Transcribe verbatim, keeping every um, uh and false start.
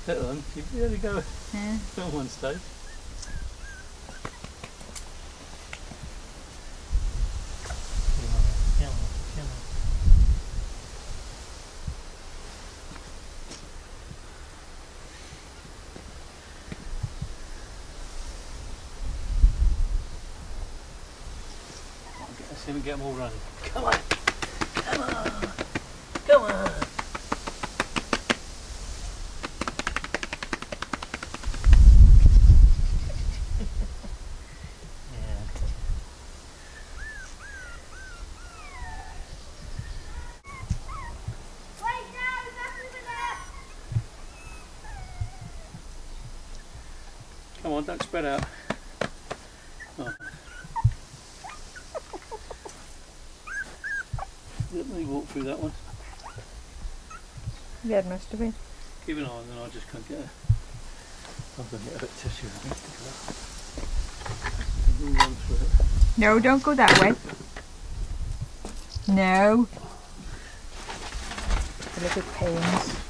Little one, you really go Yeah. on one stage. Come on, come on. Let's see if we can get them all running. Come on! Come on! Come on! Come on, don't spread out. Oh. Let me walk through that one. Yeah, it must have been. Keep an eye on, then I just can't get a. I'm going to get a bit of tissue. I think. We'll run through it. No, don't go that way. No. The little pains.